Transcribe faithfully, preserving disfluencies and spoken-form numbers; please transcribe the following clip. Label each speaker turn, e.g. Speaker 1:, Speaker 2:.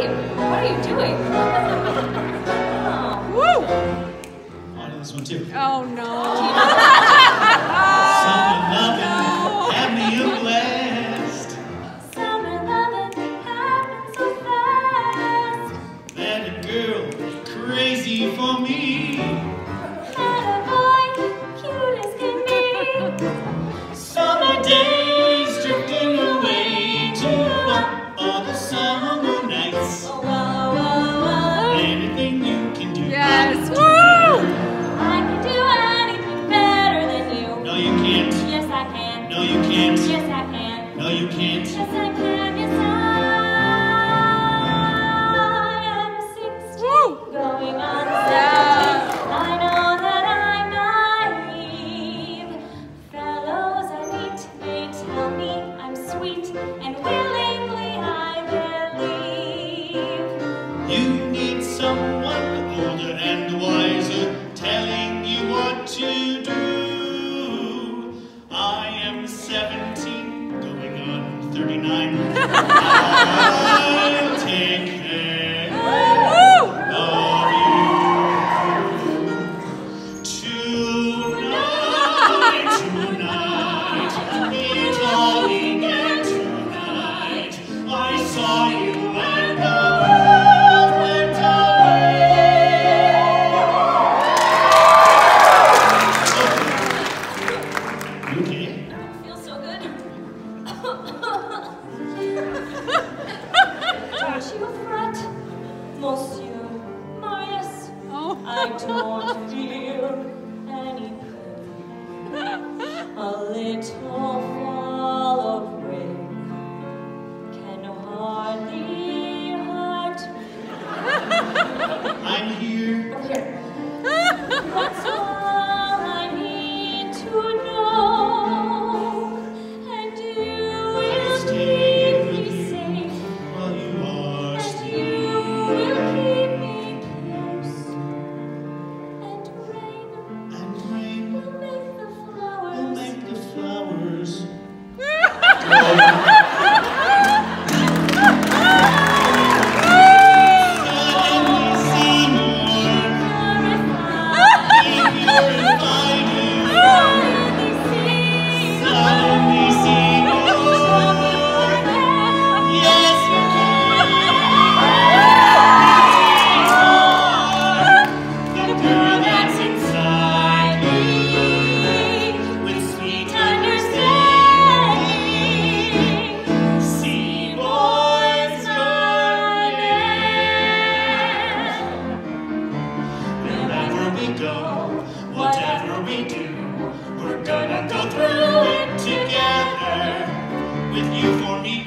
Speaker 1: Steve, what are you doing? Oh.
Speaker 2: Woo!
Speaker 3: I know this one too.
Speaker 2: Oh no.
Speaker 3: Summer loving had me a blast.
Speaker 1: Summer loving happened so fast.
Speaker 3: That a girl crazy for me.
Speaker 1: Met a boy, cute as can be.
Speaker 3: Summer days drifting away to all the summer nights.
Speaker 1: Oh, wow, wow, wow.
Speaker 3: Anything you can do.
Speaker 2: Yes.
Speaker 3: I'll
Speaker 2: Woo!
Speaker 3: do.
Speaker 1: I can do anything better than you.
Speaker 3: No, you can't.
Speaker 1: Yes, I can.
Speaker 3: No, you can't.
Speaker 1: Yes, I can.
Speaker 3: No, you can't.
Speaker 1: Yes, I can. Yes, I am sixteen,
Speaker 2: Woo!
Speaker 1: going on
Speaker 2: Yeah.
Speaker 1: seventeen. I know that I'm naive. Fellows I meet may tell me I'm sweet, and willingly I believe.
Speaker 3: You need someone older and wiser telling you what to do. I am seventeen, going on thirty-nine. I'll take care of you. Tonight, tonight, we're calling it tonight. I saw you and the world went away. You okay?
Speaker 1: Feels so good. Don't you fret, Monsieur Marius.
Speaker 2: Oh.
Speaker 1: I don't feel anything. A little fall of rain can hardly hurt me.
Speaker 3: I'm here.
Speaker 1: Over here. That's all I need to know. And you will keep me safe.
Speaker 3: While you are
Speaker 1: And
Speaker 3: still
Speaker 1: you will keep me close. And rain
Speaker 3: and rain
Speaker 1: will make the
Speaker 3: will
Speaker 1: flowers.
Speaker 3: make the flowers. Suddenly, Seymour, if you're invited. Suddenly, Seymour, yes you can. The girl that's inside me, with sweet understanding. Seymour's your name. Wherever we go, whatever we do, we're gonna go through it together. With you for me